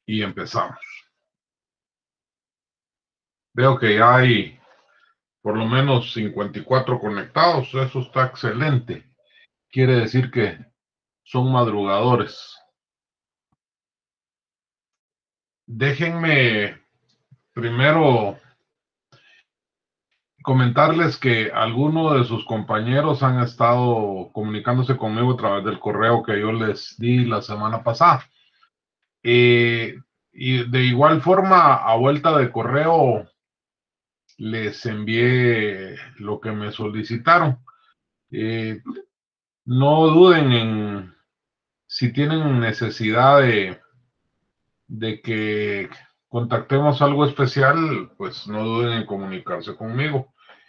Y empezamos. Veo que ya hay por lo menos 54 conectados. Eso está excelente. Quiere decir que son madrugadores. Déjenme primero comentarles que algunos de sus compañeros han estado comunicándose conmigo a través del correo que yo les di la semana pasada. Y de igual forma, a vuelta de correo, les envié lo que me solicitaron. No duden en, si tienen necesidad de que contactemos algo especial, pues no duden en comunicarse conmigo.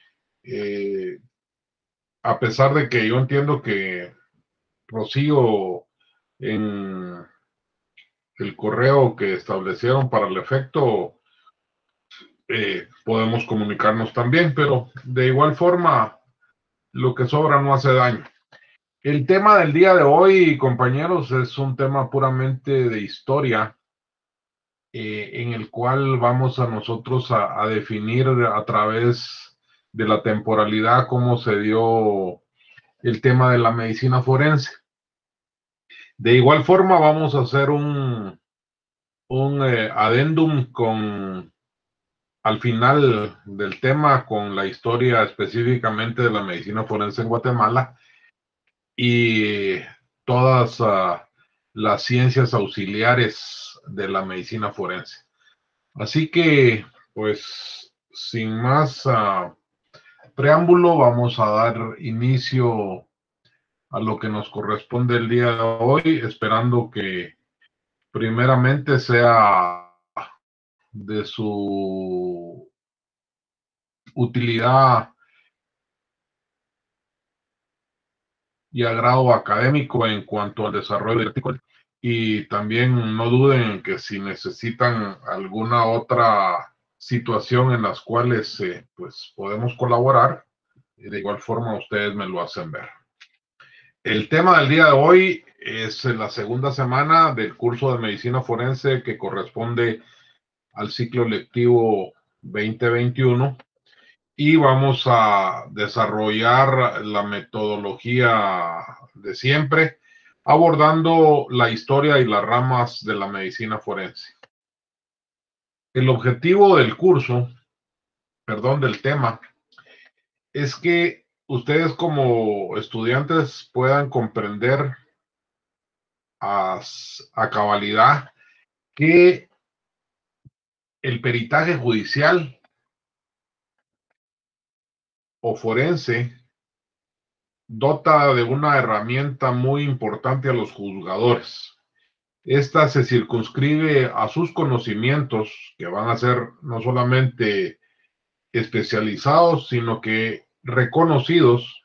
A pesar de que yo entiendo que Rocío, en el correo que establecieron para el efecto, podemos comunicarnos también, pero de igual forma, lo que sobra no hace daño. El tema del día de hoy, compañeros, es un tema puramente de historia, en el cual vamos a nosotros a definir a través de la temporalidad cómo se dio el tema de la medicina forense. De igual forma, vamos a hacer un adendum al final del tema con la historia específicamente de la medicina forense en Guatemala y todas las ciencias auxiliares de la medicina forense. Así que, pues, sin más preámbulo, vamos a dar inicio a lo que nos corresponde el día de hoy, esperando que primeramente sea de su utilidad y agrado académico en cuanto al desarrollo del artículo. Y también no duden en que si necesitan alguna otra situación en las cuales pues podemos colaborar, de igual forma ustedes me lo hacen ver. El tema del día de hoy es la segunda semana del curso de medicina forense que corresponde al ciclo lectivo 2021 y vamos a desarrollar la metodología de siempre, abordando la historia y las ramas de la medicina forense. El objetivo del curso, perdón, del tema, es que ustedes como estudiantes puedan comprender a cabalidad que el peritaje judicial o forense dota de una herramienta muy importante a los juzgadores. Esta se circunscribe a sus conocimientos, que van a ser no solamente especializados, sino que reconocidos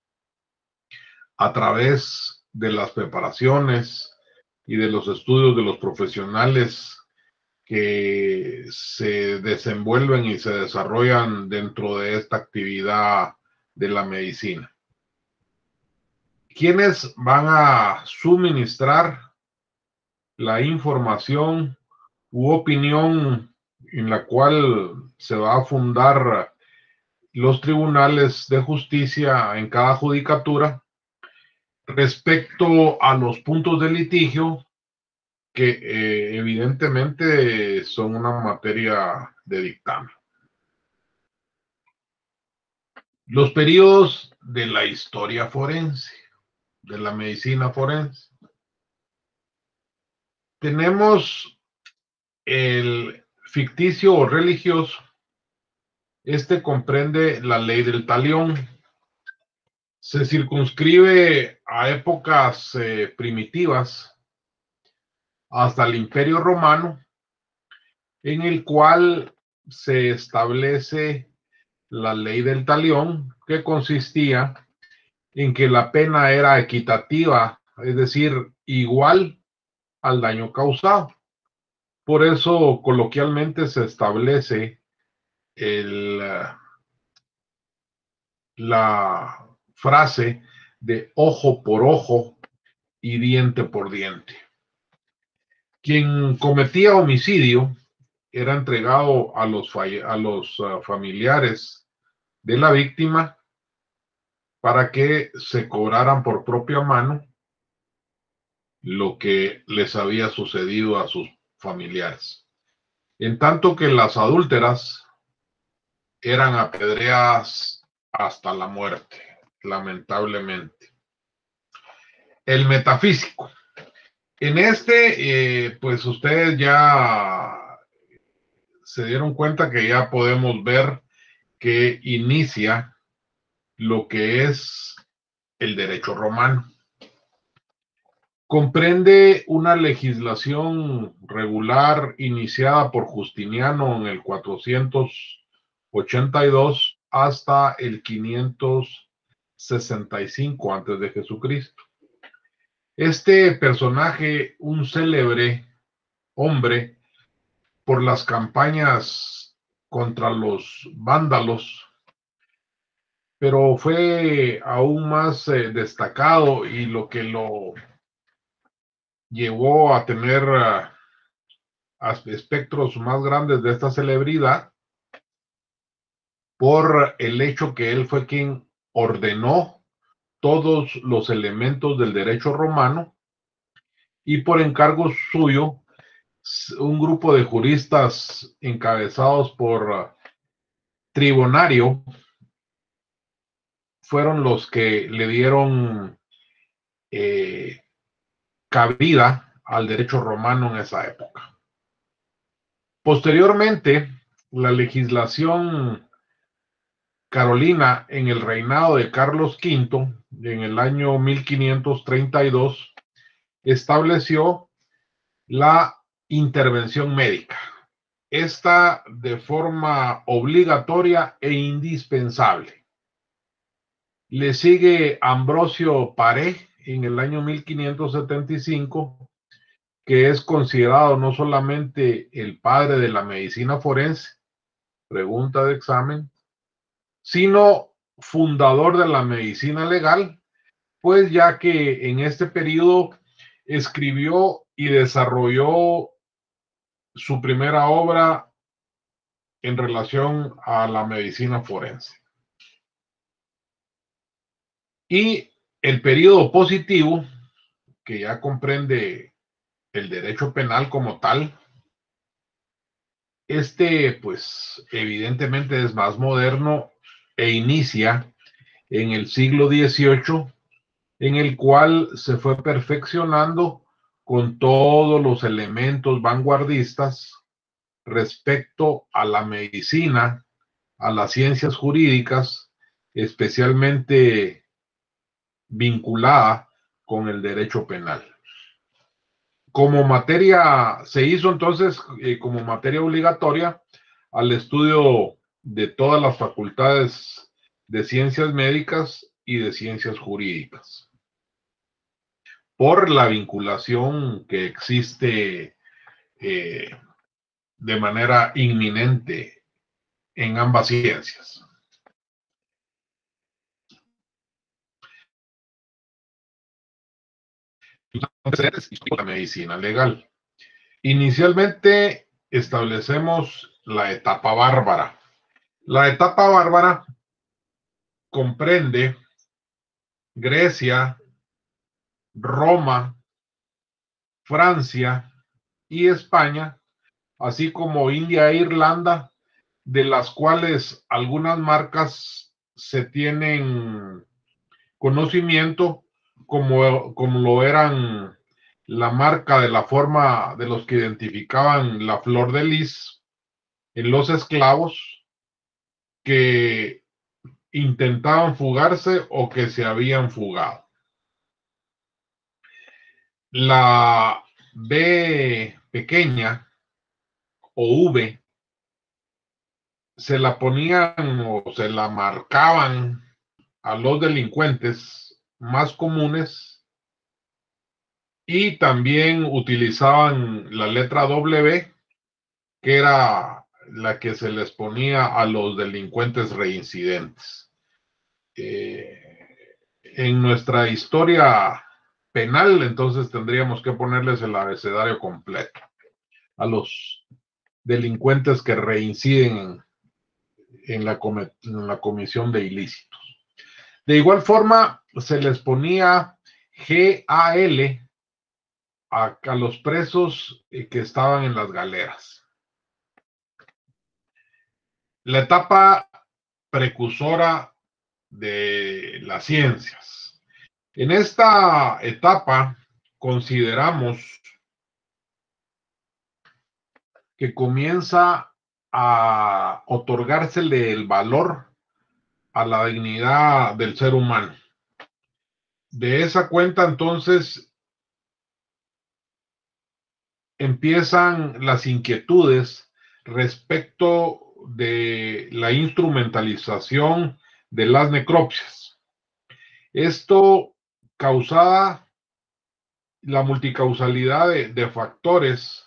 a través de las preparaciones y de los estudios de los profesionales que se desenvuelven y se desarrollan dentro de esta actividad de la medicina. ¿Quiénes van a suministrar la información u opinión en la cual se va a fundar los tribunales de justicia en cada judicatura respecto a los puntos de litigio que evidentemente son una materia de dictamen? Los periodos de la historia forense, de la medicina forense. Tenemos el ficticio o religioso. Este comprende la ley del talión. Se circunscribe a épocas primitivas hasta el Imperio Romano, en el cual se establece la ley del talión, que consistía en que la pena era equitativa, es decir, igual al daño causado. Por eso coloquialmente se establece la frase de ojo por ojo y diente por diente. Quien cometía homicidio era entregado a los familiares de la víctima para que se cobraran por propia mano lo que les había sucedido a sus familiares. En tanto que las adúlteras eran apedreadas hasta la muerte, lamentablemente. El metafísico. En pues ustedes ya se dieron cuenta que ya podemos ver que inicia lo que es el derecho romano. Comprende una legislación regular iniciada por Justiniano en el 482 hasta el 565 antes de Jesucristo. Este personaje, un célebre hombre por las campañas contra los vándalos, pero fue aún más destacado, y lo que lo llevó a tener espectros más grandes de esta celebridad, por el hecho que él fue quien ordenó todos los elementos del derecho romano, y por encargo suyo un grupo de juristas encabezados por Tribonario fueron los que le dieron cabida al derecho romano en esa época. Posteriormente, la legislación carolina en el reinado de Carlos V, en el año 1532, estableció la intervención médica. Esta de forma obligatoria e indispensable. Le sigue Ambrosio Paré en el año 1575, que es considerado no solamente el padre de la medicina forense, pregunta de examen, sino fundador de la medicina legal, pues ya que en este periodo escribió y desarrolló su primera obra en relación a la medicina forense. Y el periodo positivo, que ya comprende el derecho penal como tal, pues evidentemente es más moderno e inicia en el siglo XVIII, en el cual se fue perfeccionando con todos los elementos vanguardistas respecto a la medicina, a las ciencias jurídicas, especialmente vinculada con el derecho penal. Como materia, se hizo entonces como materia obligatoria al estudio de todas las facultades de ciencias médicas y de ciencias jurídicas, por la vinculación que existe de manera inminente en ambas ciencias. La medicina legal. Inicialmente establecemos la etapa bárbara. La etapa bárbara comprende Grecia, Roma, Francia y España, así como India e Irlanda, de las cuales algunas marcas se tienen conocimiento, como lo eran la marca de la forma de los que identificaban la flor de lis en los esclavos que intentaban fugarse o que se habían fugado. La B pequeña o V se la ponían o se la marcaban a los delincuentes más comunes, y también utilizaban la letra W, que era la que se les ponía a los delincuentes reincidentes. En nuestra historia penal, entonces tendríamos que ponerles el abecedario completo. a los delincuentes que reinciden en la comisión de ilícitos. De igual forma, se les ponía GAL a los presos que estaban en las galeras. La etapa precursora de las ciencias. En esta etapa consideramos que comienza a otorgársele el valor a la dignidad del ser humano. De esa cuenta, entonces, empiezan las inquietudes respecto de la instrumentalización de las necropsias. Esto causada la multicausalidad de factores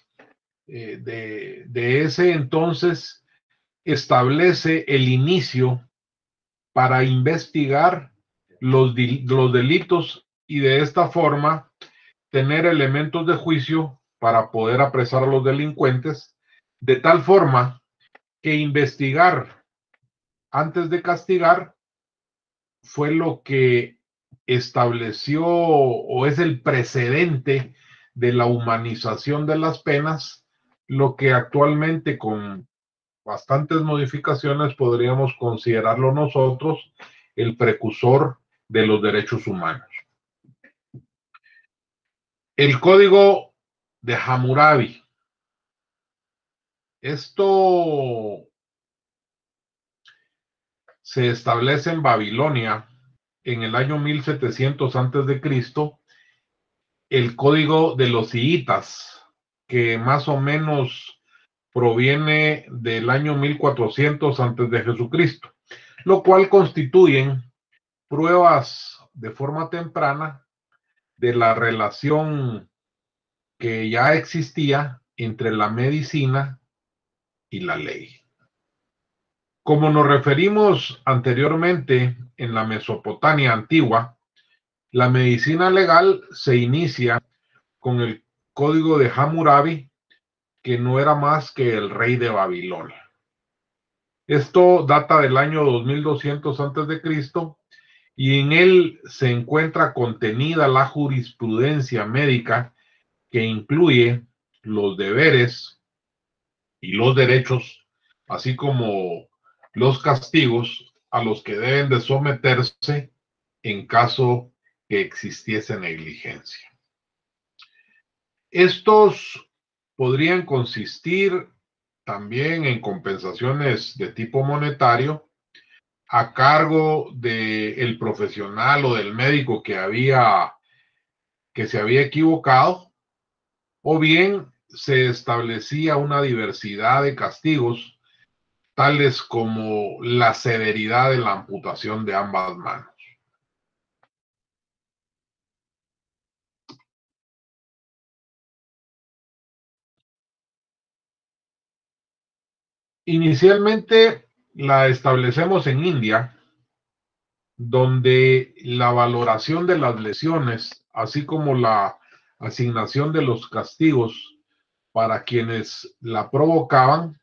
de ese entonces establece el inicio para investigar los delitos y de esta forma tener elementos de juicio para poder apresar a los delincuentes, de tal forma que investigar antes de castigar fue lo que estableció o es el precedente de la humanización de las penas, lo que actualmente con bastantes modificaciones podríamos considerarlo nosotros el precursor de los derechos humanos. El Código de Hammurabi. Esto se establece en Babilonia en el año 1700 antes de Cristo, el Código de los Hivitas, que más o menos proviene del año 1400 antes de Jesucristo, lo cual constituyen pruebas de forma temprana de la relación que ya existía entre la medicina y la ley. Como nos referimos anteriormente en la Mesopotamia antigua, la medicina legal se inicia con el Código de Hammurabi, que no era más que el rey de Babilonia. Esto data del año 2200 antes de Cristo y en él se encuentra contenida la jurisprudencia médica que incluye los deberes y los derechos, así como los castigos a los que deben de someterse en caso que existiese negligencia. Estos podrían consistir también en compensaciones de tipo monetario a cargo del profesional o del médico que se había equivocado, o bien se establecía una diversidad de castigos, tales como la severidad de la amputación de ambas manos. Inicialmente la establecemos en India, donde la valoración de las lesiones, así como la asignación de los castigos para quienes la provocaban,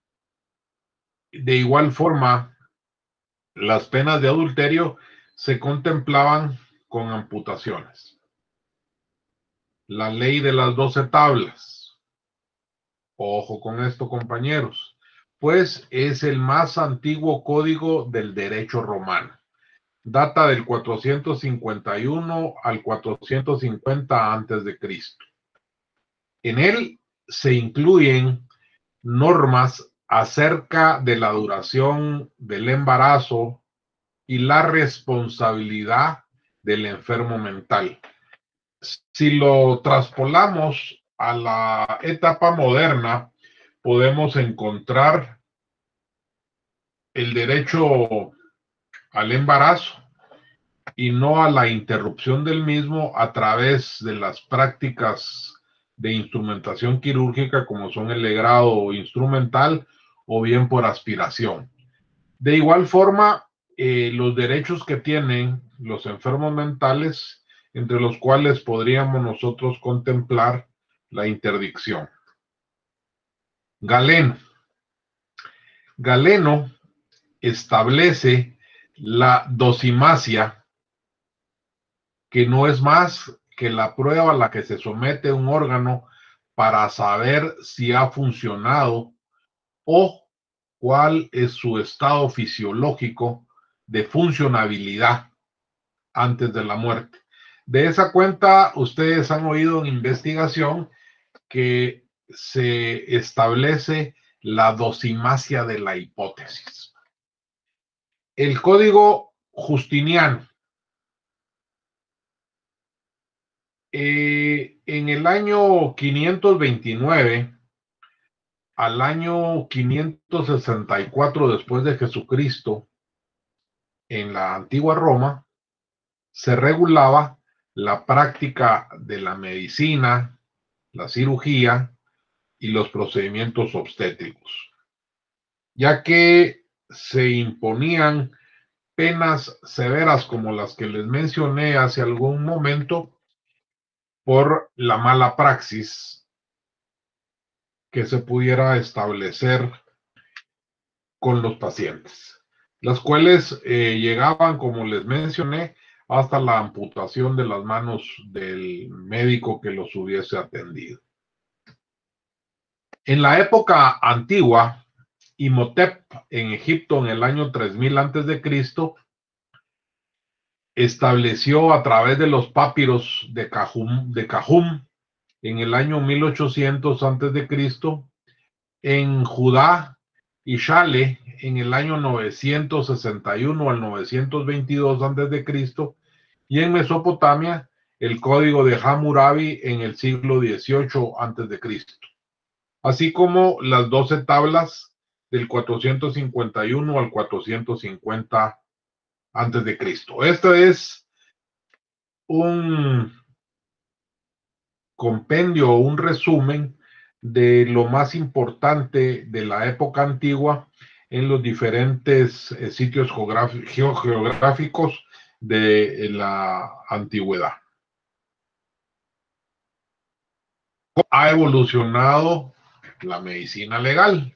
de igual forma, las penas de adulterio se contemplaban con amputaciones. La ley de las 12 tablas. Ojo con esto, compañeros, pues es el más antiguo código del derecho romano. Data del 451 al 450 antes de Cristo. En él se incluyen normas acerca de la duración del embarazo y la responsabilidad del enfermo mental. Si lo traspolamos a la etapa moderna, podemos encontrar el derecho al embarazo y no a la interrupción del mismo a través de las prácticas de instrumentación quirúrgica como son el legrado instrumental o bien por aspiración. De igual forma, los derechos que tienen los enfermos mentales, entre los cuales podríamos nosotros contemplar la interdicción. Galeno. Galeno establece la dosimasia, que no es más que la prueba a la que se somete un órgano para saber si ha funcionado o cuál es su estado fisiológico de funcionabilidad antes de la muerte. De esa cuenta, ustedes han oído en investigación que se establece la dosimasia de la hipótesis. El código Justiniano. En el año 529 al año 564 después de Jesucristo, en la antigua Roma, se regulaba la práctica de la medicina, la cirugía y los procedimientos obstétricos, ya que se imponían penas severas como las que les mencioné hace algún momento por la mala praxis que se pudiera establecer con los pacientes, las cuales llegaban, como les mencioné, hasta la amputación de las manos del médico que los hubiese atendido. En la época antigua, Imhotep en Egipto en el año 3000 antes de Cristo estableció a través de los papiros de Cajum en el año 1800 antes de Cristo, en Judá y Shale en el año 961 al 922 antes de Cristo, y en Mesopotamia el código de Hammurabi en el siglo XVIII antes de Cristo, así como las 12 tablas del 451 al 450 antes de Cristo. Este es un compendio o un resumen de lo más importante de la época antigua en los diferentes sitios geográficos de la antigüedad. Ha evolucionado la medicina legal.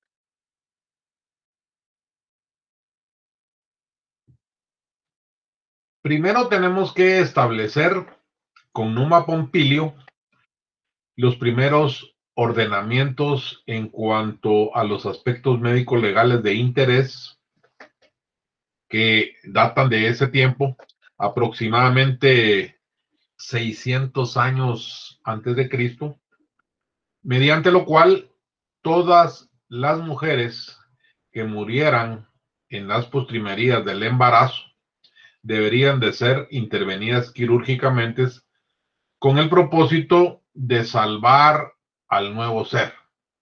Primero tenemos que establecer con Numa Pompilio los primeros ordenamientos en cuanto a los aspectos médicos legales de interés que datan de ese tiempo, aproximadamente 600 años antes de Cristo, mediante lo cual todas las mujeres que murieran en las postrimerías del embarazo deberían de ser intervenidas quirúrgicamente con el propósito de salvar al nuevo ser.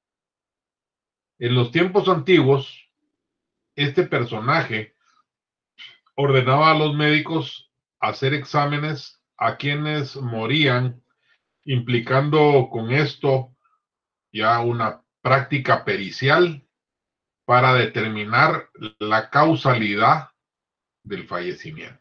En los tiempos antiguos, este personaje ordenaba a los médicos hacer exámenes a quienes morían, implicando con esto ya una práctica pericial para determinar la causalidad del fallecimiento.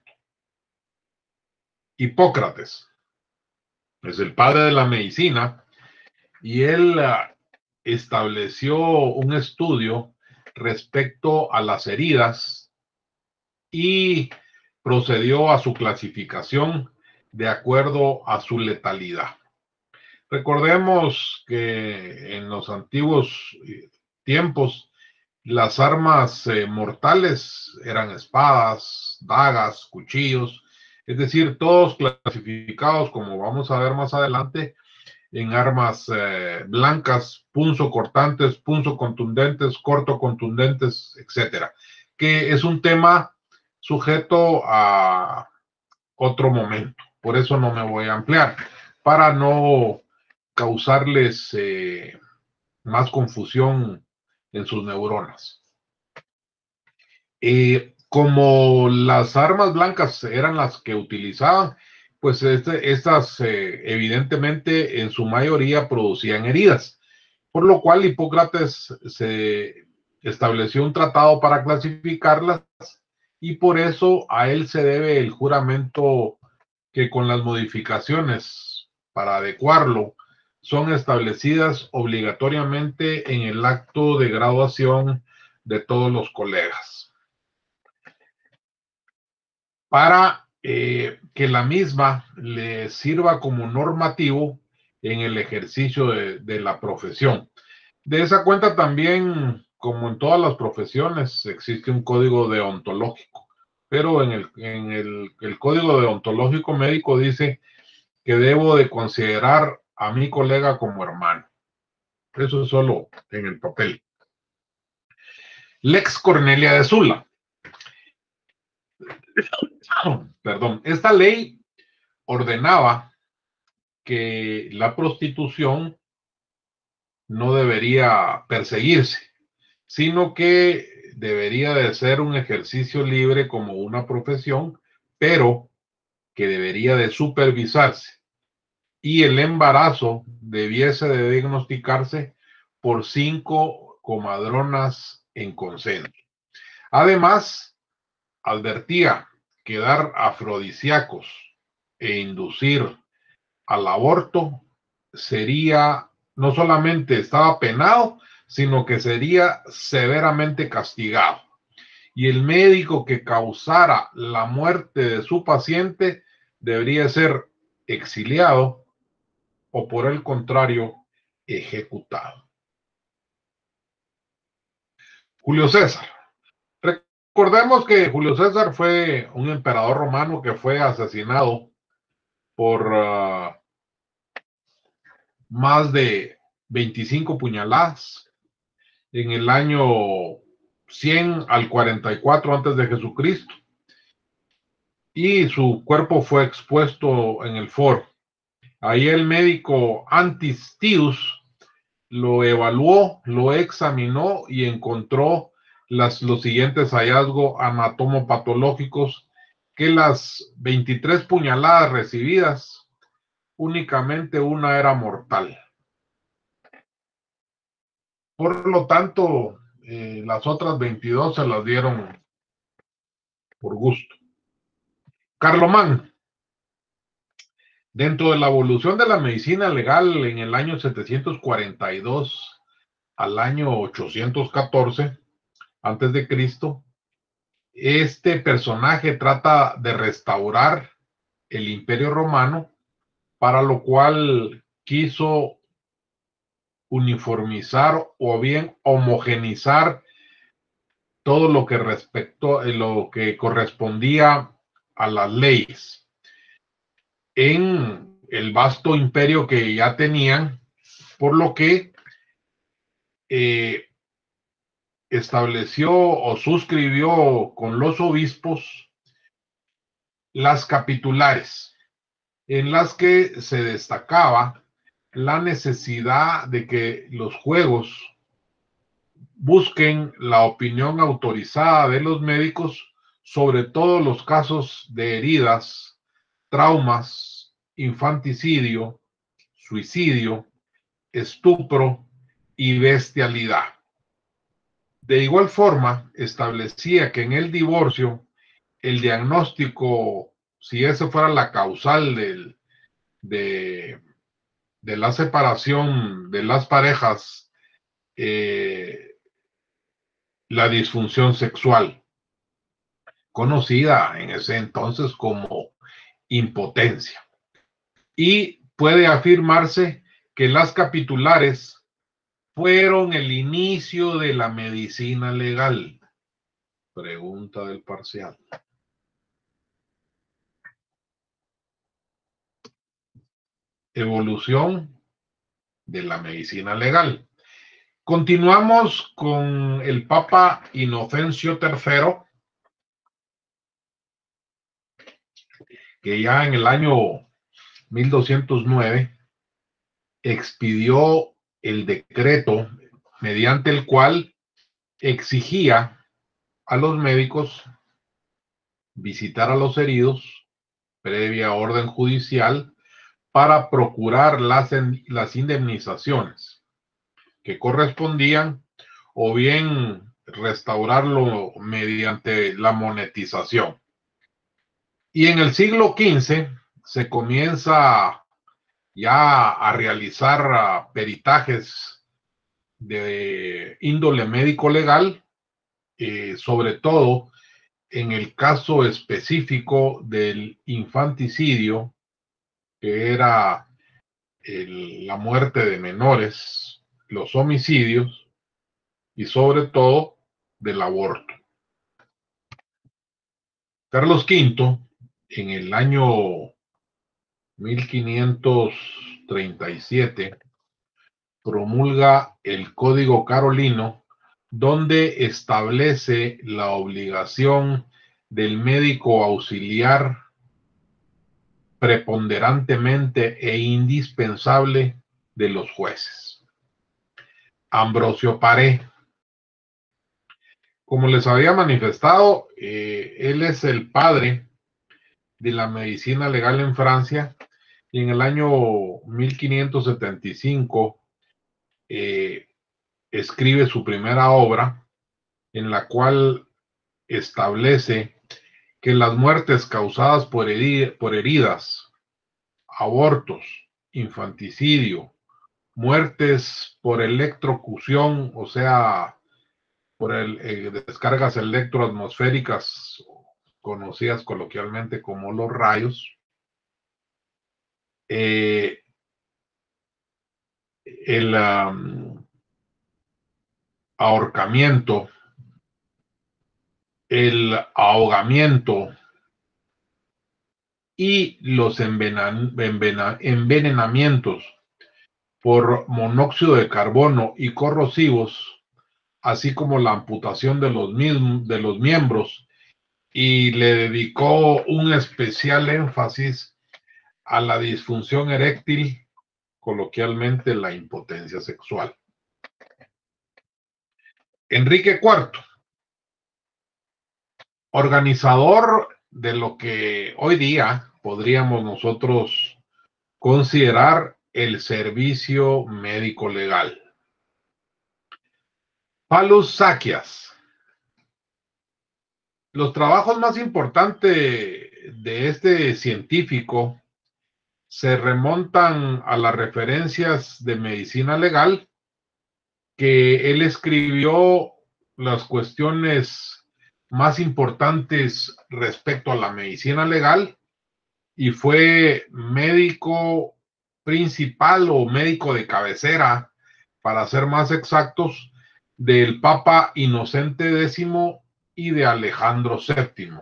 Hipócrates es el padre de la medicina y él estableció un estudio respecto a las heridas y procedió a su clasificación de acuerdo a su letalidad. Recordemos que en los antiguos tiempos las armas mortales eran espadas, dagas, cuchillos, es decir, todos clasificados, como vamos a ver más adelante, en armas blancas, punzocortantes, punzocontundentes, cortocontundentes, etcétera, que es un tema sujeto a otro momento. Por eso no me voy a ampliar, para no causarles más confusión en sus neuronas. Como las armas blancas eran las que utilizaban, pues estas evidentemente en su mayoría producían heridas, por lo cual Hipócrates se estableció un tratado para clasificarlas y por eso a él se debe el juramento que con las modificaciones para adecuarlo son establecidas obligatoriamente en el acto de graduación de todos los colegas, para que la misma le sirva como normativo en el ejercicio de la profesión. De esa cuenta también, como en todas las profesiones, existe un código deontológico, pero en el código deontológico médico dice que debo de considerar a mi colega como hermano. Eso es solo en el papel. Lex Cornelia de Sula. Perdón, esta ley ordenaba que la prostitución no debería perseguirse, sino que debería de ser un ejercicio libre como una profesión, pero que debería de supervisarse, y el embarazo debiese de diagnosticarse por 5 comadronas en consenso. Además, advertía que dar afrodisíacos e inducir al aborto sería, no solamente estaba penado, sino que sería severamente castigado. Y el médico que causara la muerte de su paciente debería ser exiliado o, por el contrario, ejecutado. Julio César. Recordemos que Julio César fue un emperador romano que fue asesinado por más de 25 puñaladas en el año 100 al 44 antes de Jesucristo, y su cuerpo fue expuesto en el foro. Ahí el médico Antistius lo evaluó, lo examinó y encontró los siguientes hallazgos anatomopatológicos: que las 23 puñaladas recibidas, únicamente una era mortal. Por lo tanto, las otras 22 se las dieron por gusto. Carlomán. Dentro de la evolución de la medicina legal en el año 742 al año 814 antes de Cristo, este personaje trata de restaurar el Imperio Romano, para lo cual quiso uniformizar o bien homogenizar todo lo que lo que correspondía a las leyes en el vasto imperio que ya tenían, por lo que estableció o suscribió con los obispos las capitulares, en las que se destacaba la necesidad de que los juegos busquen la opinión autorizada de los médicos sobre todos los casos de heridas, traumas, infanticidio, suicidio, estupro y bestialidad. De igual forma, establecía que en el divorcio, el diagnóstico, si esa fuera la causal de la separación de las parejas, la disfunción sexual, conocida en ese entonces como impotencia. Y puede afirmarse que las capitulares fueron el inicio de la medicina legal. Pregunta del parcial. Evolución de la medicina legal. Continuamos con el Papa Inocencio III, que ya en el año 1209 expidió el decreto mediante el cual exigía a los médicos visitar a los heridos previa orden judicial para procurar las indemnizaciones que correspondían, o bien restaurarlo mediante la monetización. Y en el siglo XV se comienza ya a realizar peritajes de índole médico legal, sobre todo en el caso específico del infanticidio, que era la muerte de menores, los homicidios y sobre todo del aborto. Carlos V, en el año 1537, promulga el Código Carolino, donde establece la obligación del médico auxiliar preponderantemente e indispensable de los jueces. Ambrosio Paré, como les había manifestado, él es el padre de la medicina legal en Francia, y en el año 1575 escribe su primera obra, en la cual establece que las muertes causadas por heridas, abortos, infanticidio, muertes por electrocución, o sea, por descargas electroatmosféricas, conocidas coloquialmente como los rayos, el ahorcamiento, el ahogamiento y los envenenamientos por monóxido de carbono y corrosivos, así como la amputación de los miembros, y le dedicó un especial énfasis a la disfunción eréctil, coloquialmente la impotencia sexual. Enrique IV, organizador de lo que hoy día podríamos nosotros considerar el servicio médico legal. Paulus Sakias. Los trabajos más importantes de este científico se remontan a las referencias de medicina legal, que él escribió las cuestiones más importantes respecto a la medicina legal, y fue médico principal o médico de cabecera, para ser más exactos, del Papa Inocente X y de Alejandro VII.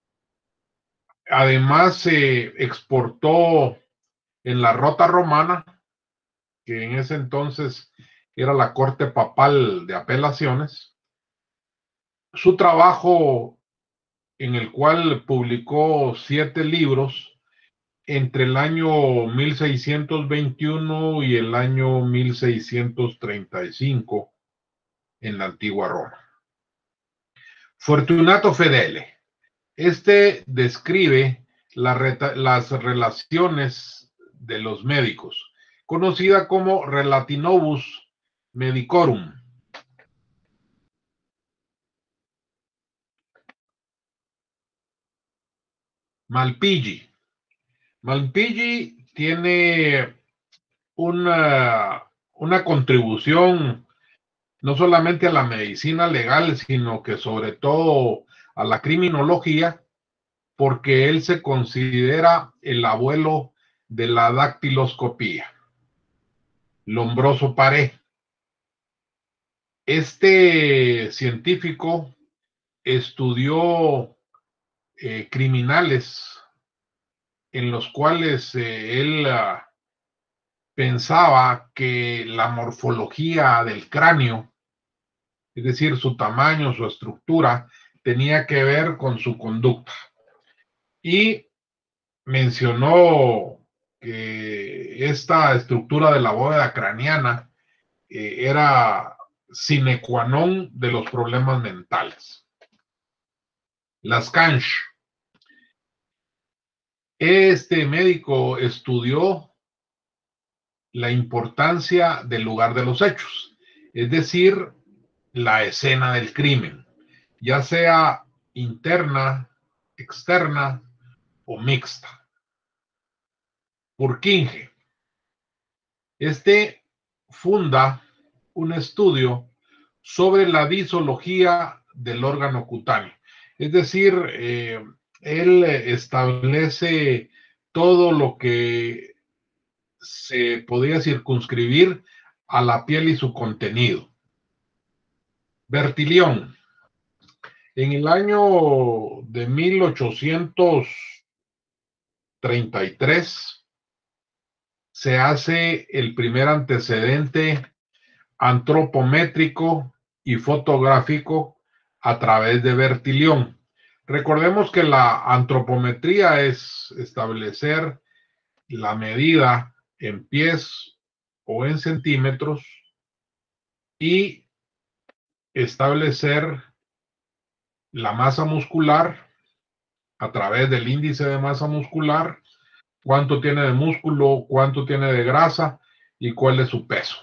Además, se exportó en la Rota Romana, que en ese entonces era la Corte Papal de Apelaciones, su trabajo, en el cual publicó 7 libros entre el año 1621 y el año 1635 en la antigua Roma. Fortunato Fedele. Este describe las relaciones de los médicos, conocida como Relationibus Medicorum. Malpighi. Malpighi tiene una contribución no solamente a la medicina legal, sino que sobre todo a la criminología, porque él se considera el abuelo de la dactiloscopía. Lombroso Paré. Este científico estudió criminales en los cuales él pensaba que la morfología del cráneo, es decir, su tamaño, su estructura, tenía que ver con su conducta. Y mencionó que esta estructura de la bóveda craneana era sine qua non de los problemas mentales. Lascange. Este médico estudió la importancia del lugar de los hechos, es decir, la escena del crimen, ya sea interna, externa o mixta. Purkinje. Este funda un estudio sobre la disología del órgano cutáneo. Es decir, él establece todo lo que se podía circunscribir a la piel y su contenido. Bertilión, en el año de 1833 se hace el primer antecedente antropométrico y fotográfico a través de Bertilión. Recordemos que la antropometría es establecer la medida en pies o en centímetros y establecer la masa muscular a través del índice de masa muscular, cuánto tiene de músculo, cuánto tiene de grasa y cuál es su peso.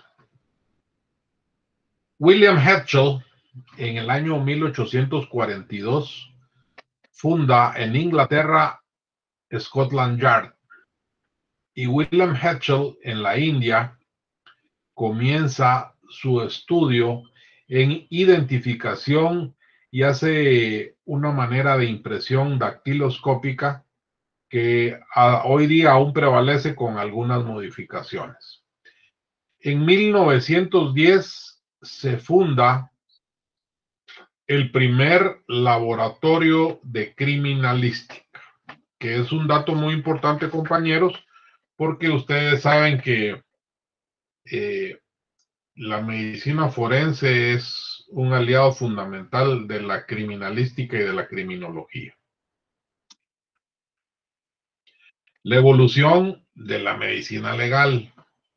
William Herschel, en el año 1842, funda en Inglaterra Scotland Yard, y William Herschel en la India comienza su estudio en identificación y hace una manera de impresión dactiloscópica que hoy día aún prevalece con algunas modificaciones. En 1910 se funda el primer laboratorio de criminalística, que es un dato muy importante, compañeros, porque ustedes saben que la medicina forense es un aliado fundamental de la criminalística y de la criminología. La evolución de la medicina legal.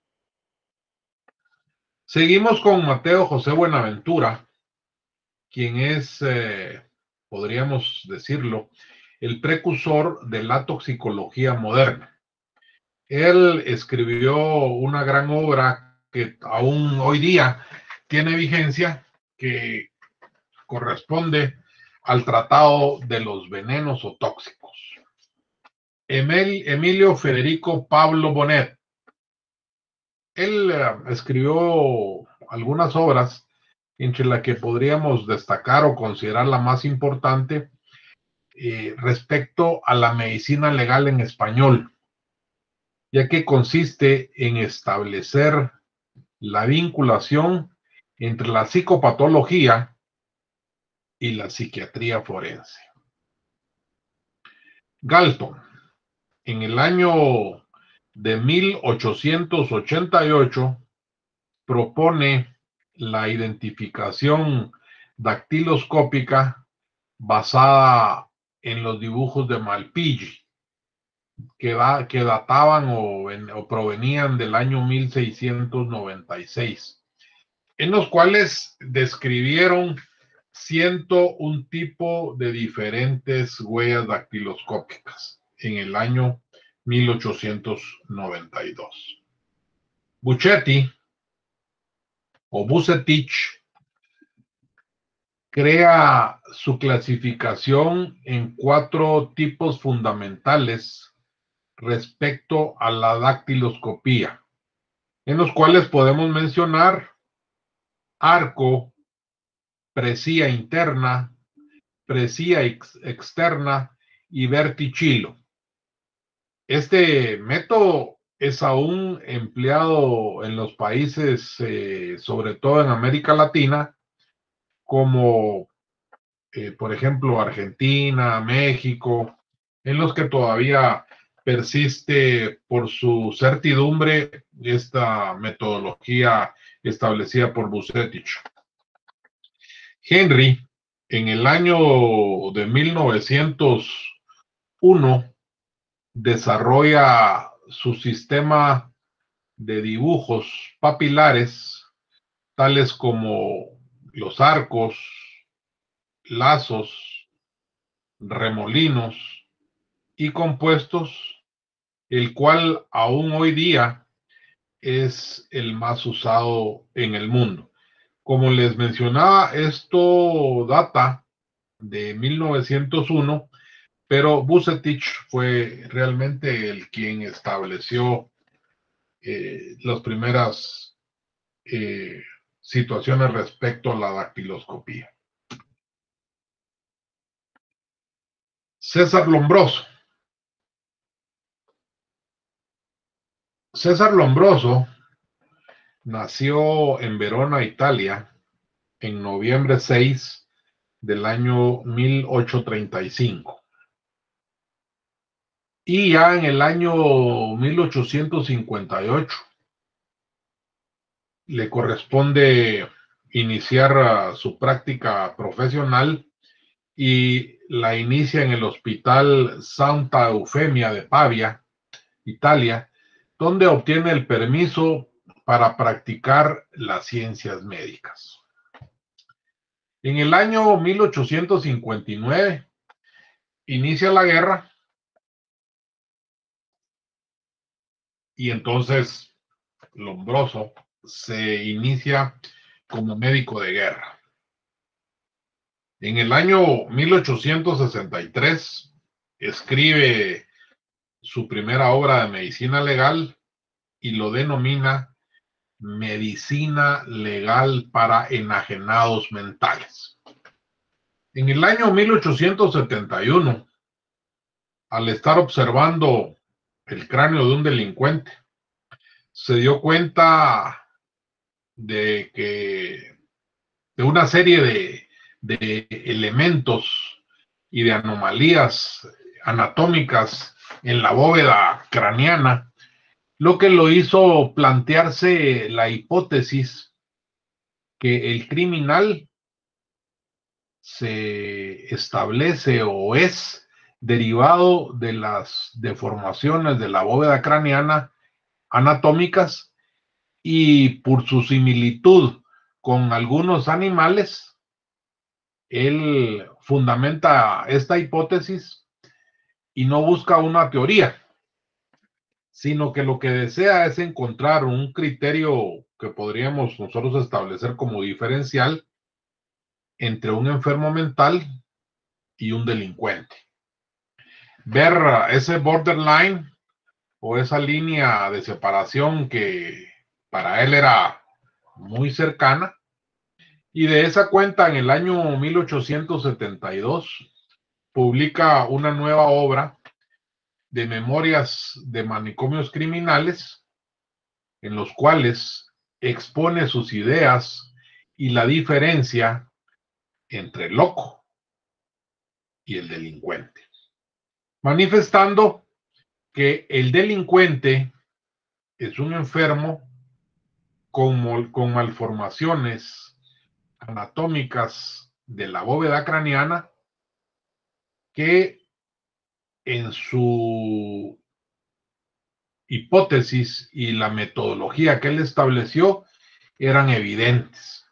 Seguimos con Mateo José Buenaventura, quien es, podríamos decirlo, el precursor de la toxicología moderna. Él escribió una gran obra que aún hoy día tiene vigencia, que corresponde al Tratado de los Venenos o Tóxicos. Emilio Federico Pablo Bonet. Él escribió algunas obras, entre las que podríamos destacar o considerar la más importante respecto a la medicina legal en español, ya que consiste en establecer la vinculación entre la psicopatología y la psiquiatría forense. Galton, en el año de 1888, propone la identificación dactiloscópica basada en los dibujos de Malpighi, que databan o provenían del año 1696, en los cuales describieron 101 tipo de diferentes huellas dactiloscópicas en el año 1892. Buchetti o Bucetich crea su clasificación en 4 tipos fundamentales respecto a la dactiloscopía, en los cuales podemos mencionar arco, presía interna, presía externa y vertichilo. Este método es aún empleado en los países, sobre todo en América Latina, como por ejemplo Argentina, México, en los que todavía persiste por su certidumbre esta metodología establecida por Bucetich. Henry, en el año de 1901, desarrolla su sistema de dibujos papilares, tales como los arcos, lazos, remolinos y compuestos, el cual aún hoy día es el más usado en el mundo. Como les mencionaba, esto data de 1901, pero Bucetich fue realmente el quien estableció las primeras situaciones respecto a la dactiloscopía. César Lombroso. César Lombroso nació en Verona, Italia, en noviembre 6 del año 1835. Y ya en el año 1858 le corresponde iniciar su práctica profesional y la inicia en el Hospital Santa Eufemia de Pavia, Italia, donde obtiene el permiso para practicar las ciencias médicas. En el año 1859 inicia la guerra y entonces Lombroso se inicia como médico de guerra. En el año 1863 escribe su primera obra de medicina legal y lo denomina Medicina Legal para Enajenados Mentales. En el año 1871, al estar observando el cráneo de un delincuente, se dio cuenta de una serie de elementos y de anomalías anatómicas en la bóveda craneana, lo que lo hizo plantearse la hipótesis que el criminal se establece o es derivado de las deformaciones de la bóveda craneana anatómicas y por su similitud con algunos animales, él fundamenta esta hipótesis y no busca una teoría, sino que lo que desea es encontrar un criterio que podríamos nosotros establecer como diferencial entre un enfermo mental y un delincuente. Ver ese borderline o esa línea de separación que para él era muy cercana, y de esa cuenta en el año 1872 publica una nueva obra de memorias de manicomios criminales, en los cuales expone sus ideas y la diferencia entre el loco y el delincuente, manifestando que el delincuente es un enfermo con malformaciones anatómicas de la bóveda craneana que en su hipótesis y la metodología que él estableció eran evidentes.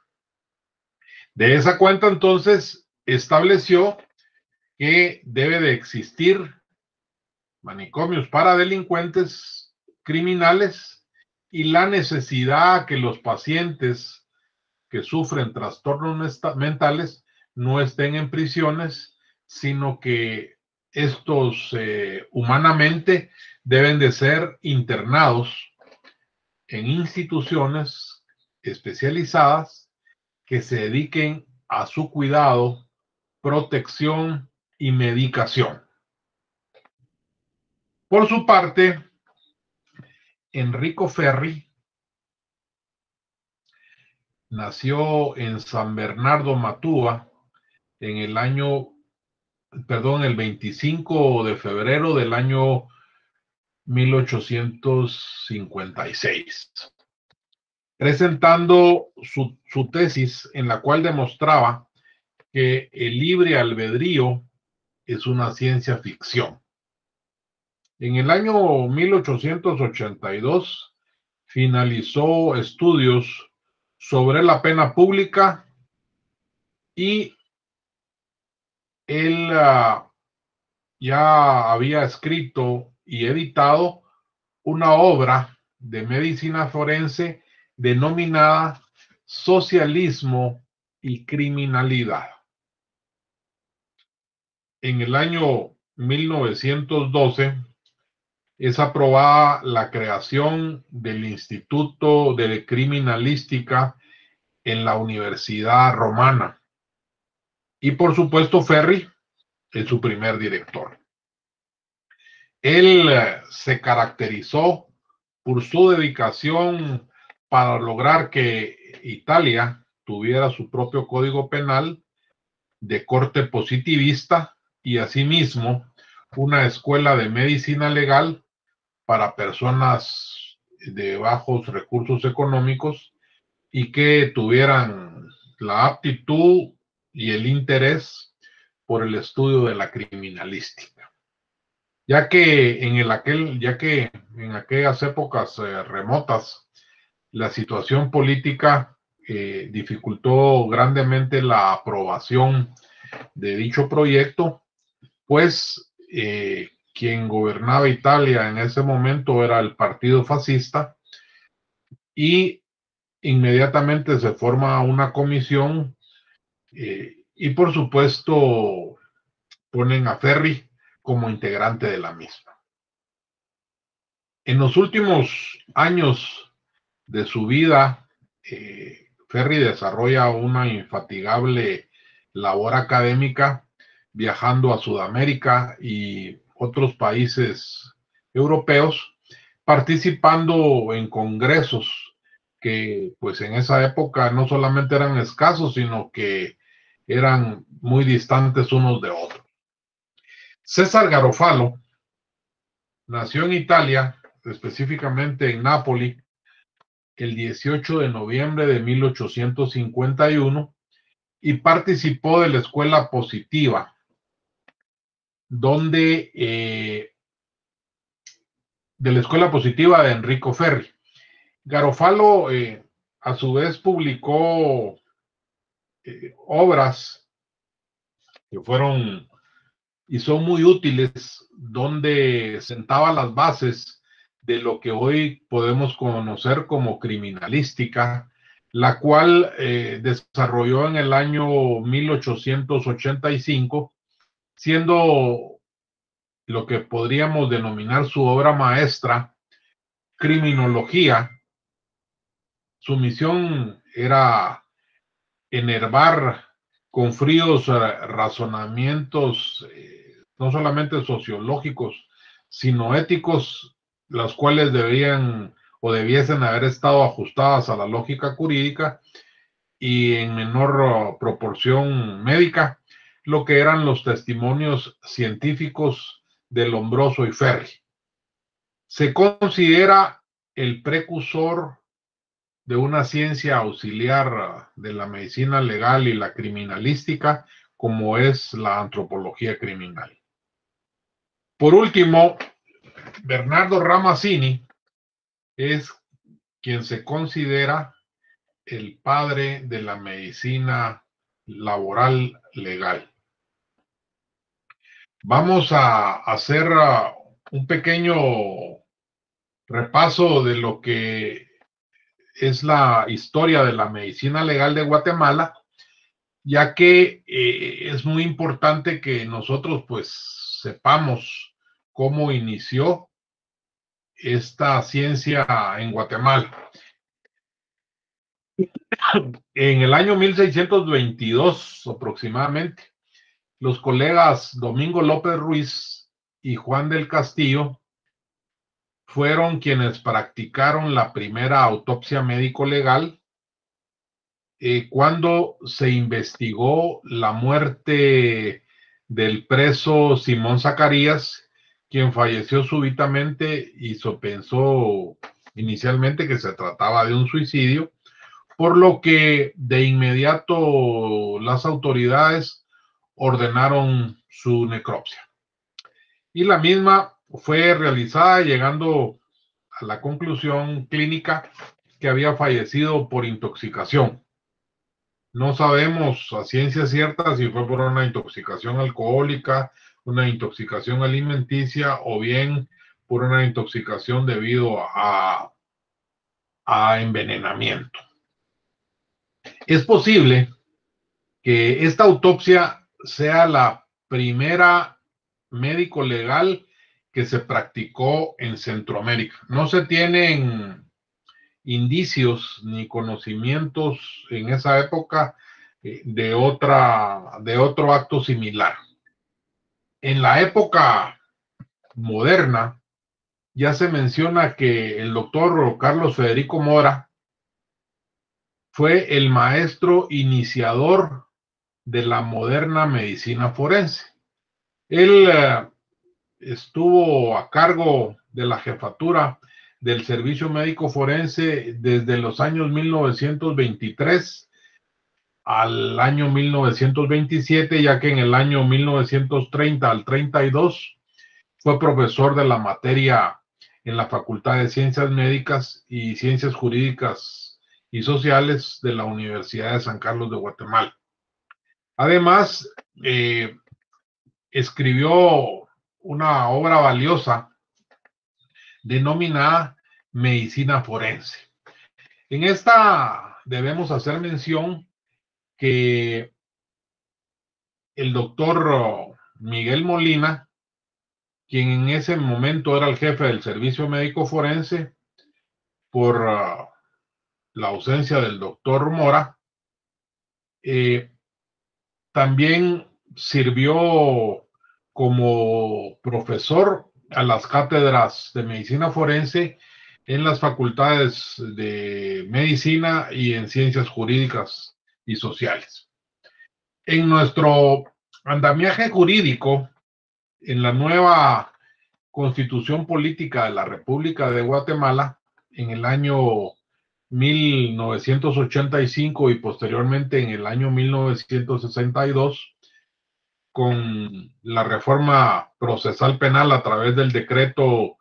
De esa cuenta, entonces, estableció que debe de existir manicomios para delincuentes criminales y la necesidad que los pacientes que sufren trastornos mentales no estén en prisiones, sino que estos humanamente deben de ser internados en instituciones especializadas que se dediquen a su cuidado, protección y medicación. Por su parte, Enrico Ferri nació en San Bernardo Matúa en el 25 de febrero del año 1856, presentando su tesis en la cual demostraba que el libre albedrío es una ciencia ficción. En el año 1882 finalizó estudios sobre la pena pública y él ya había escrito y editado una obra de medicina forense denominada Socialismo y Criminalidad. En el año 1912 es aprobada la creación del Instituto de Criminalística en la Universidad Romana. Y por supuesto, Ferri es su primer director. Él se caracterizó por su dedicación para lograr que Italia tuviera su propio código penal de corte positivista y asimismo una escuela de medicina legal para personas de bajos recursos económicos y que tuvieran la aptitud y el interés por el estudio de la criminalística. Ya que en aquellas épocas remotas la situación política dificultó grandemente la aprobación de dicho proyecto, pues quien gobernaba Italia en ese momento era el partido fascista y inmediatamente se forma una comisión y por supuesto ponen a Ferri como integrante de la misma. En los últimos años de su vida, Ferri desarrolla una infatigable labor académica viajando a Sudamérica y otros países europeos, participando en congresos que pues en esa época no solamente eran escasos, sino que eran muy distantes unos de otros. César Garofalo nació en Italia, específicamente en Nápoles, el 18 de noviembre de 1851 y participó de la Escuela Positiva, de la Escuela Positiva de Enrico Ferri. Garofalo, a su vez, publicó obras que fueron y son muy útiles, donde sentaba las bases de lo que hoy podemos conocer como criminalística, la cual desarrolló en el año 1885, siendo lo que podríamos denominar su obra maestra, Criminología. Su misión era enervar con fríos razonamientos, no solamente sociológicos, sino éticos, las cuales debían o debiesen haber estado ajustadas a la lógica jurídica y en menor proporción médica, lo que eran los testimonios científicos de Lombroso y Ferri. Se considera el precursor de una ciencia auxiliar de la medicina legal y la criminalística, como es la antropología criminal. Por último, Bernardo Ramazzini es quien se considera el padre de la medicina laboral legal. Vamos a hacer un pequeño repaso de lo que es la historia de la medicina legal de Guatemala, ya que es muy importante que nosotros pues sepamos cómo inició esta ciencia en Guatemala. En el año 1622 aproximadamente, los colegas Domingo López Ruiz y Juan del Castillo fueron quienes practicaron la primera autopsia médico-legal cuando se investigó la muerte del preso Simón Zacarías, quien falleció súbitamente y se pensó inicialmente que se trataba de un suicidio, por lo que de inmediato las autoridades ordenaron su necropsia. Y la misma fue realizada llegando a la conclusión clínica que había fallecido por intoxicación. No sabemos a ciencia cierta si fue por una intoxicación alcohólica, una intoxicación alimenticia o bien por una intoxicación debido a envenenamiento. Es posible que esta autopsia sea la primera médico legal que se practicó en Centroamérica. No se tienen indicios ni conocimientos en esa época de otro acto similar. En la época moderna ya se menciona que el doctor Carlos Federico Mora fue el maestro iniciador de la moderna medicina forense. Él estuvo a cargo de la jefatura del Servicio Médico Forense desde los años 1923 al año 1927, ya que en el año 1930 al 32 fue profesor de la materia en la Facultad de Ciencias Médicas y Ciencias Jurídicas y Sociales de la Universidad de San Carlos de Guatemala. Además, escribió una obra valiosa denominada Medicina Forense. En esta debemos hacer mención que el doctor Miguel Molina, quien en ese momento era el jefe del Servicio Médico Forense, por la ausencia del doctor Mora, también sirvió como profesor a las cátedras de medicina forense en las facultades de medicina y en ciencias jurídicas y sociales. En nuestro andamiaje jurídico, en la nueva Constitución Política de la República de Guatemala, en el año 1985 y posteriormente en el año 1962, con la reforma procesal penal a través del decreto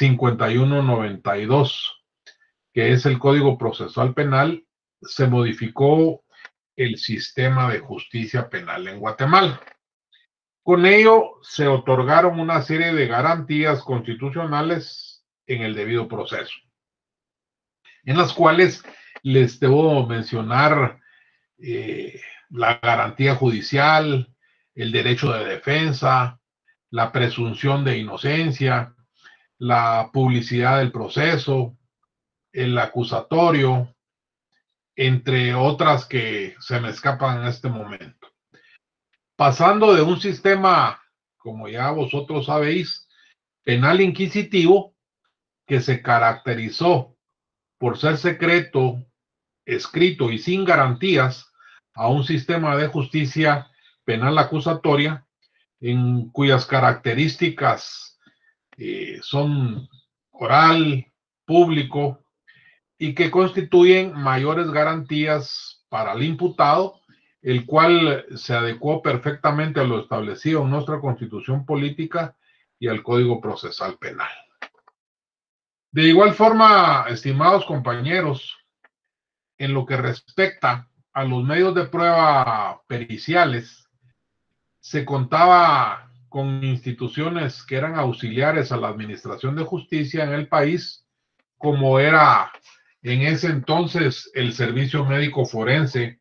5192, que es el Código Procesal Penal, se modificó el sistema de justicia penal en Guatemala. Con ello se otorgaron una serie de garantías constitucionales en el debido proceso, en las cuales les debo mencionar la garantía judicial, el derecho de defensa, la presunción de inocencia, la publicidad del proceso, el acusatorio, entre otras que se me escapan en este momento. Pasando de un sistema, como ya vosotros sabéis, penal inquisitivo, que se caracterizó por ser secreto, escrito y sin garantías, a un sistema de justicia penal acusatoria, en cuyas características son oral, público, y que constituyen mayores garantías para el imputado, el cual se adecuó perfectamente a lo establecido en nuestra Constitución Política y al Código Procesal Penal. De igual forma, estimados compañeros, en lo que respecta a los medios de prueba periciales, se contaba con instituciones que eran auxiliares a la administración de justicia en el país, como era en ese entonces el Servicio Médico Forense,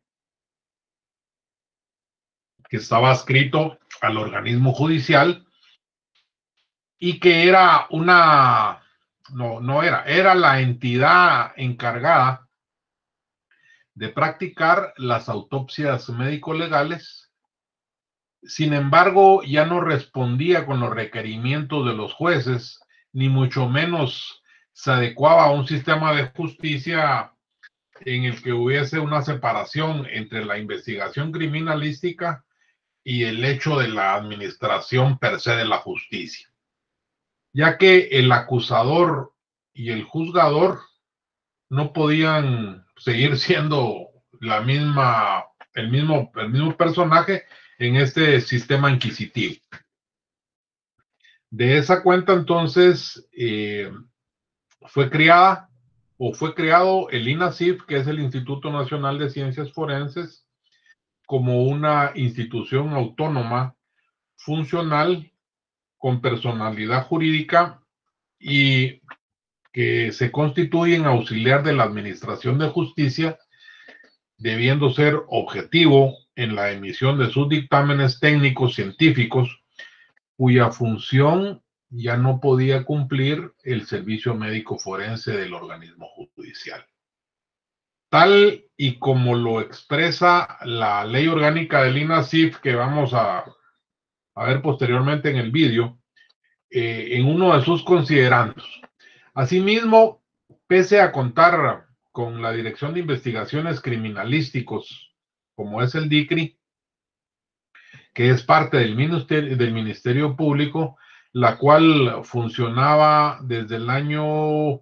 que estaba adscrito al organismo judicial y que era era la entidad encargada de practicar las autopsias médico-legales. Sin embargo, ya no respondía con los requerimientos de los jueces, ni mucho menos se adecuaba a un sistema de justicia en el que hubiese una separación entre la investigación criminalística y el hecho de la administración per se de la justicia, ya que el acusador y el juzgador no podían seguir siendo el mismo personaje en este sistema inquisitivo. De esa cuenta, entonces, fue creado el INACIF, que es el Instituto Nacional de Ciencias Forenses, como una institución autónoma, funcional, con personalidad jurídica y que se constituye en auxiliar de la administración de justicia, debiendo ser objetivo en la emisión de sus dictámenes técnicos científicos, cuya función ya no podía cumplir el servicio médico forense del organismo judicial. Tal y como lo expresa la ley orgánica del INASIF, que vamos a ver posteriormente en el vídeo, en uno de sus considerandos. Asimismo, pese a contar con la Dirección de Investigaciones Criminalísticos, como es el DICRI, que es parte del Ministerio Público, la cual funcionaba desde el año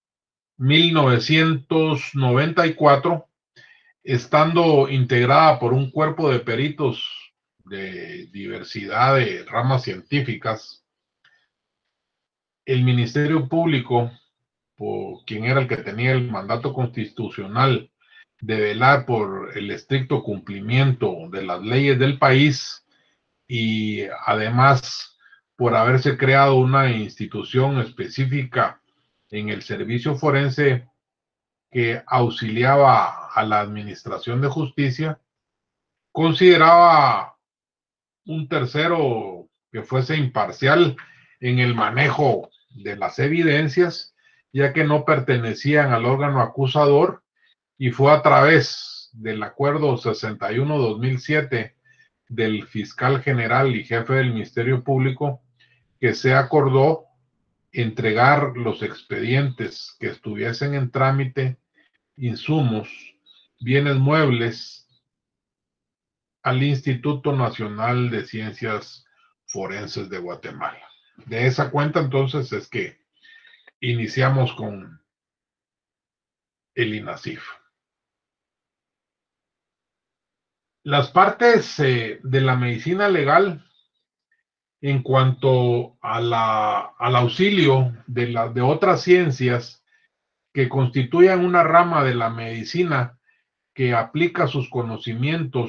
1994, estando integrada por un cuerpo de peritos de diversidad de ramas científicas. El Ministerio Público, por quien era el que tenía el mandato constitucional de velar por el estricto cumplimiento de las leyes del país, y además por haberse creado una institución específica en el servicio forense que auxiliaba a la administración de justicia, consideraba un tercero que fuese imparcial en el manejo de las evidencias, ya que no pertenecían al órgano acusador, y fue a través del acuerdo 61-2007 del fiscal general y jefe del Ministerio Público que se acordó entregar los expedientes que estuviesen en trámite, insumos, bienes muebles, al Instituto Nacional de Ciencias Forenses de Guatemala. De esa cuenta, entonces, es que iniciamos con el INASIF. Las partes de la medicina legal en cuanto a al auxilio de otras ciencias que constituyan una rama de la medicina que aplica sus conocimientos,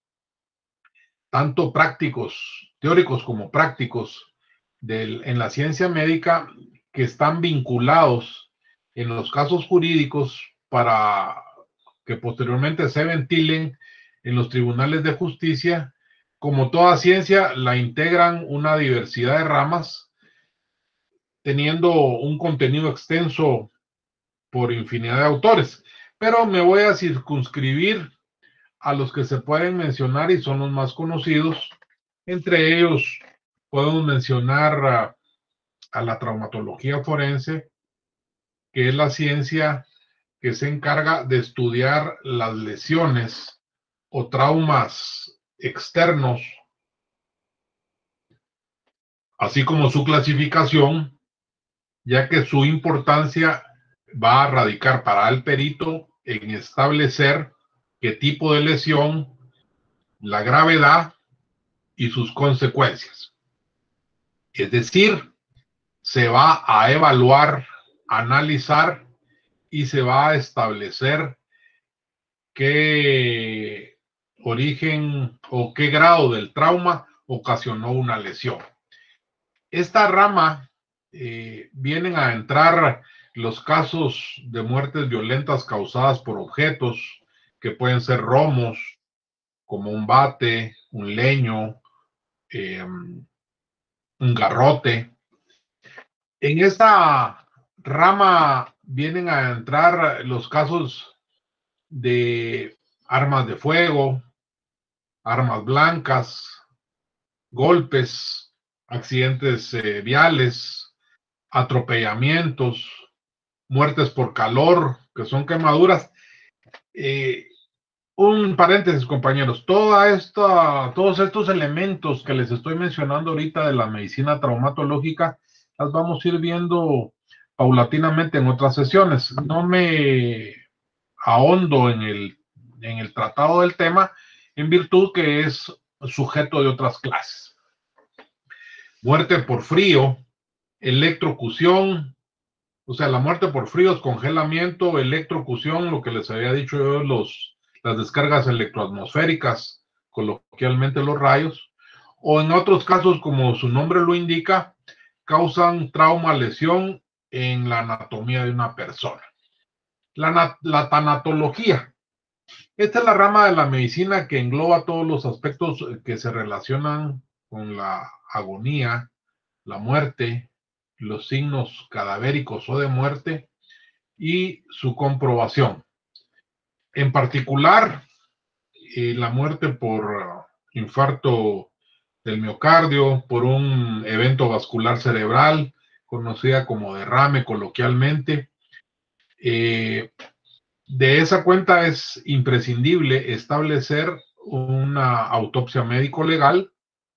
tanto prácticos, teóricos como prácticos, en la ciencia médica, que están vinculados en los casos jurídicos para que posteriormente se ventilen en los tribunales de justicia. Como toda ciencia, la integran una diversidad de ramas, teniendo un contenido extenso por infinidad de autores. Pero me voy a circunscribir a los que se pueden mencionar y son los más conocidos. Entre ellos podemos mencionar a la traumatología forense, que es la ciencia que se encarga de estudiar las lesiones o traumas externos, así como su clasificación, ya que su importancia va a radicar para el perito en establecer qué tipo de lesión, la gravedad y sus consecuencias. Es decir, se va a evaluar, analizar y se va a establecer qué origen o qué grado del trauma ocasionó una lesión. Esta rama vienen a entrar los casos de muertes violentas causadas por objetos que pueden ser romos, como un bate, un leño, un garrote. En esta rama vienen a entrar los casos de armas de fuego, armas blancas, golpes, accidentes viales, atropellamientos, muertes por calor, que son quemaduras. Un paréntesis, compañeros, todos estos elementos que les estoy mencionando ahorita de la medicina traumatológica, las vamos a ir viendo paulatinamente en otras sesiones. No me ahondo en el tratado del tema, en virtud que es sujeto de otras clases. Muerte por frío, electrocución, o sea, la muerte por frío es congelamiento, electrocución, lo que les había dicho yo, las descargas electroatmosféricas, coloquialmente los rayos, o en otros casos, como su nombre lo indica, causan trauma, lesión en la anatomía de una persona. La tanatología. Esta es la rama de la medicina que engloba todos los aspectos que se relacionan con la agonía, la muerte, los signos cadavéricos o de muerte y su comprobación. En particular, la muerte por infarto del miocardio, por un evento vascular cerebral, conocida como derrame coloquialmente. De esa cuenta es imprescindible establecer una autopsia médico-legal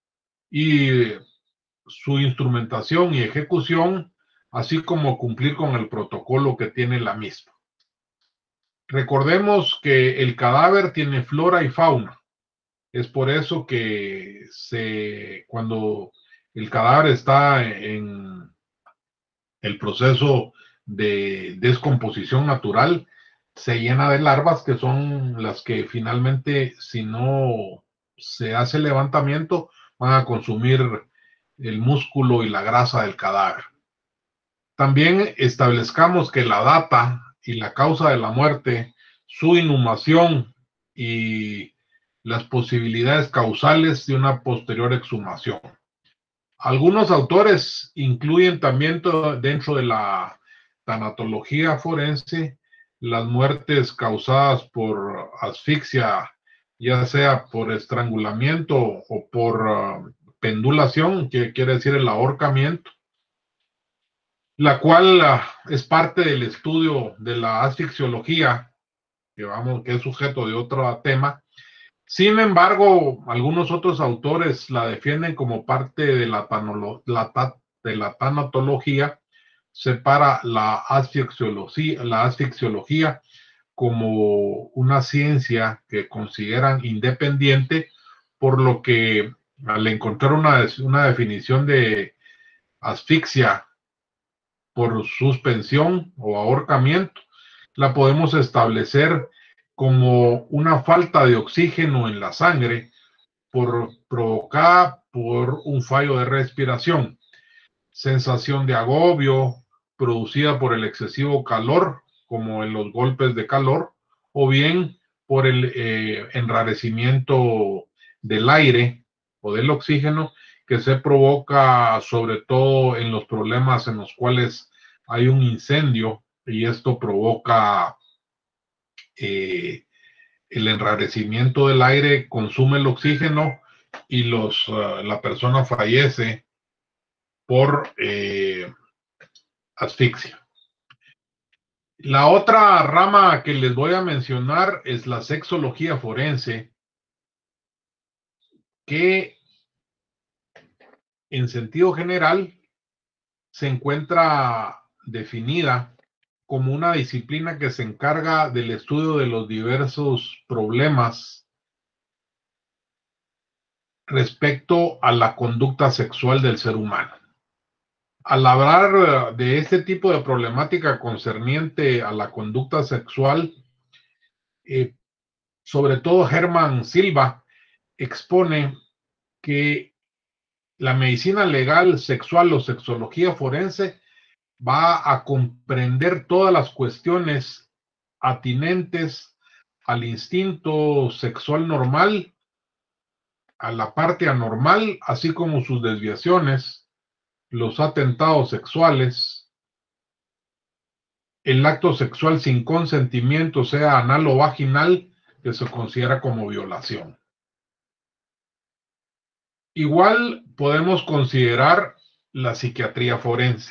y su instrumentación y ejecución, así como cumplir con el protocolo que tiene la misma. Recordemos que el cadáver tiene flora y fauna. Es por eso que cuando el cadáver está en el proceso de descomposición natural, se llena de larvas que son las que finalmente, si no se hace levantamiento, van a consumir el músculo y la grasa del cadáver. También establezcamos que la data y la causa de la muerte, su inhumación y las posibilidades causales de una posterior exhumación. Algunos autores incluyen también dentro de la tanatología forense las muertes causadas por asfixia, ya sea por estrangulamiento o por pendulación, que quiere decir el ahorcamiento, la cual es parte del estudio de la asfixiología, que es sujeto de otro tema. Sin embargo, algunos otros autores la defienden como parte de la tanatología, separa la asfixiología como una ciencia que consideran independiente, por lo que al encontrar una definición de asfixia por suspensión o ahorcamiento, la podemos establecer como una falta de oxígeno en la sangre provocada por un fallo de respiración, sensación de agobio producida por el excesivo calor, como en los golpes de calor, o bien por el enrarecimiento del aire o del oxígeno, que se provoca sobre todo en los problemas en los cuales hay un incendio y esto provoca el enrarecimiento del aire, consume el oxígeno y la persona fallece por asfixia. La otra rama que les voy a mencionar es la sexología forense, que en sentido general se encuentra definida como una disciplina que se encarga del estudio de los diversos problemas respecto a la conducta sexual del ser humano. Al hablar de este tipo de problemática concerniente a la conducta sexual, sobre todo Germán Silva expone que la medicina legal sexual o sexología forense va a comprender todas las cuestiones atinentes al instinto sexual normal, a la parte anormal, así como sus desviaciones, los atentados sexuales, el acto sexual sin consentimiento, sea anal o vaginal, que se considera como violación. Igual podemos considerar la psiquiatría forense,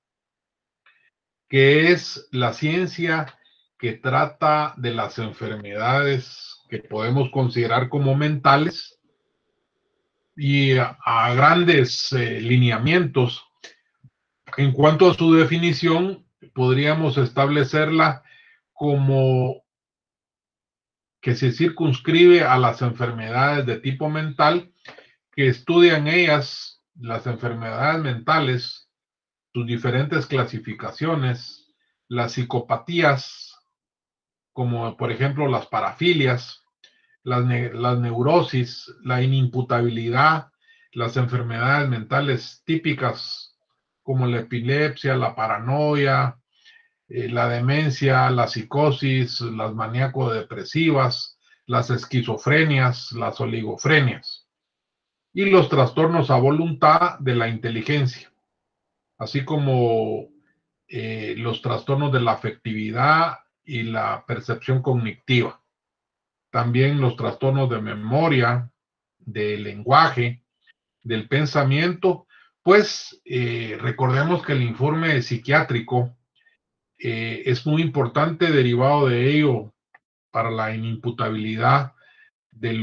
que es la ciencia que trata de las enfermedades que podemos considerar como mentales y a grandes lineamientos. En cuanto a su definición, podríamos establecerla como que se circunscribe a las enfermedades de tipo mental, que estudian ellas las enfermedades mentales, sus diferentes clasificaciones, las psicopatías, como por ejemplo las parafilias, las neurosis, la inimputabilidad, las enfermedades mentales típicas como la epilepsia, la paranoia, la demencia, la psicosis, las maníaco-depresivas, las esquizofrenias, las oligofrenias. y los trastornos a voluntad de la inteligencia, así como los trastornos de la afectividad y la percepción cognitiva. También los trastornos de memoria, del lenguaje, del pensamiento, pues recordemos que el informe psiquiátrico es muy importante derivado de ello para la inimputabilidad de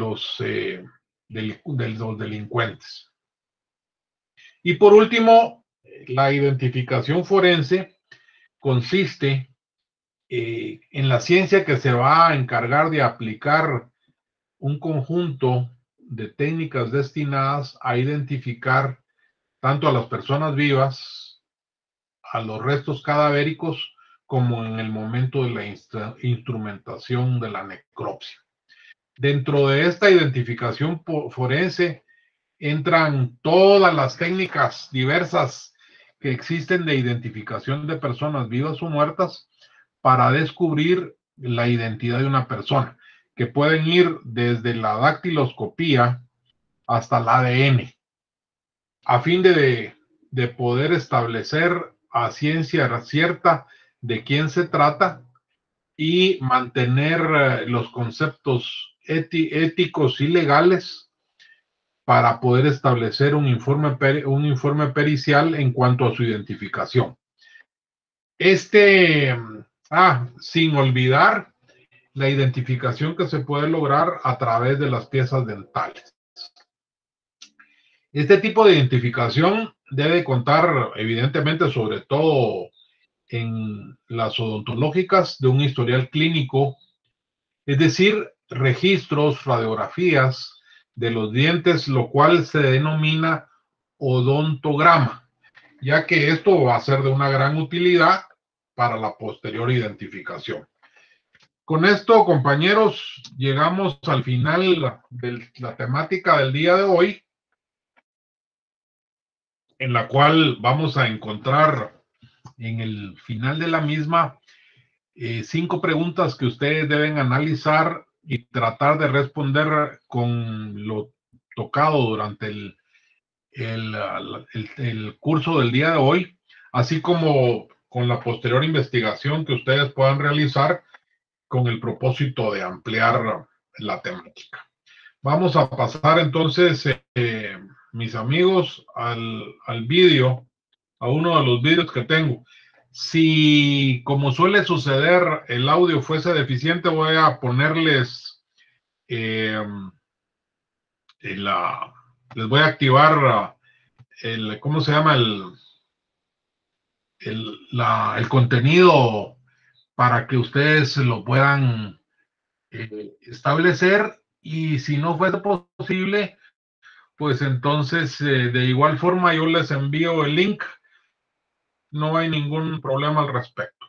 de los delincuentes. Y por último, la identificación forense consiste en la ciencia que se va a encargar de aplicar un conjunto de técnicas destinadas a identificar tanto a las personas vivas, a los restos cadavéricos, como en el momento de la instrumentación de la necropsia. Dentro de esta identificación forense entran todas las técnicas diversas que existen de identificación de personas vivas o muertas para descubrir la identidad de una persona, que pueden ir desde la dactiloscopía hasta el ADN, a fin de poder establecer a ciencia cierta de quién se trata y mantener los conceptos éticos y legales para poder establecer un informe pericial en cuanto a su identificación. Sin olvidar la identificación que se puede lograr a través de las piezas dentales. Este tipo de identificación debe contar, evidentemente, sobre todo en las odontológicas, de un historial clínico, es decir, registros, radiografías de los dientes, lo cual se denomina odontograma, ya que esto va a ser de una gran utilidad para la posterior identificación. Con esto, compañeros, llegamos al final de la temática del día de hoy, en la cual vamos a encontrar en el final de la misma 5 preguntas que ustedes deben analizar y tratar de responder con lo tocado durante el curso del día de hoy, así como con la posterior investigación que ustedes puedan realizar con el propósito de ampliar la temática. Vamos a pasar entonces, mis amigos, al vídeo, a uno de los vídeos que tengo. Si, como suele suceder, el audio fuese deficiente, voy a ponerles eh, les voy a activar ¿cómo se llama? El contenido para que ustedes lo puedan establecer, y si no fuese posible, pues entonces de igual forma yo les envío el link, no hay ningún problema al respecto.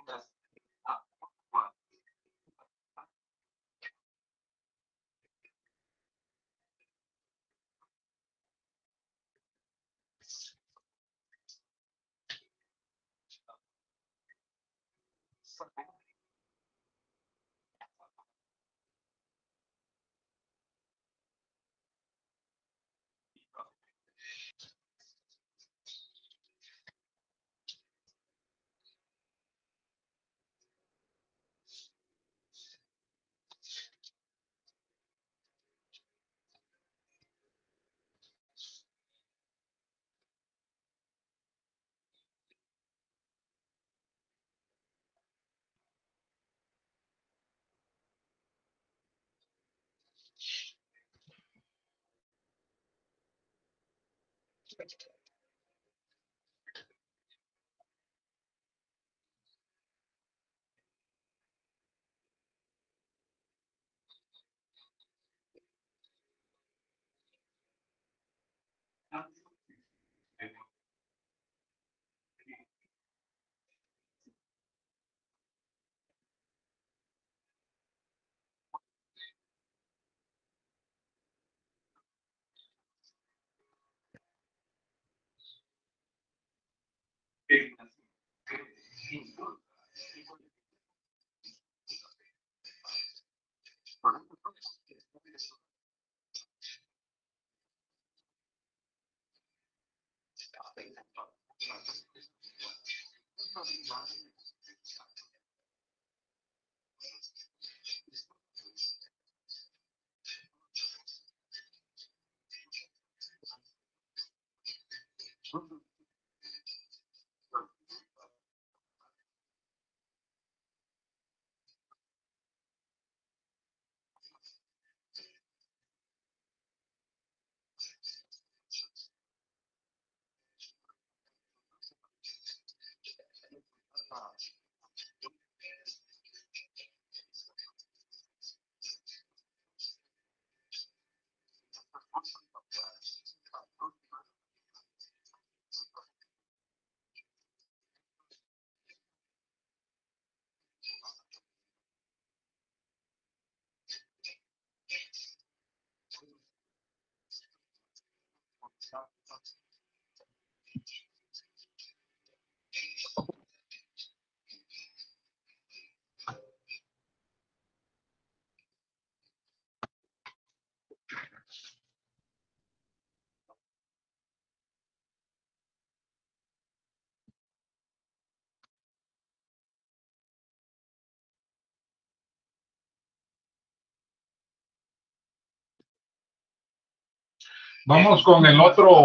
Vamos con el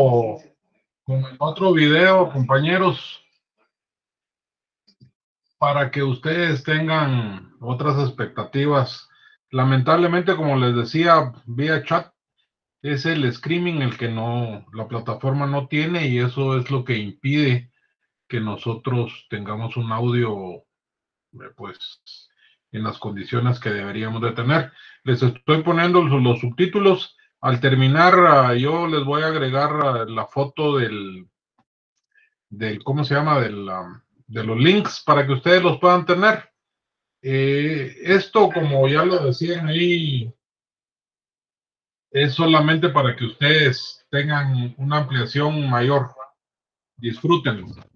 otro video, compañeros, para que ustedes tengan otras expectativas. Lamentablemente, como les decía, vía chat es el streaming el que la plataforma no tiene, y eso es lo que impide que nosotros tengamos un audio, pues, en las condiciones que deberíamos de tener. Les estoy poniendo los subtítulos. Al terminar, yo les voy a agregar la foto ¿cómo se llama? De los links para que ustedes los puedan tener. Esto, como ya lo decían ahí, es solamente para que ustedes tengan una ampliación mayor. Disfrútenlo.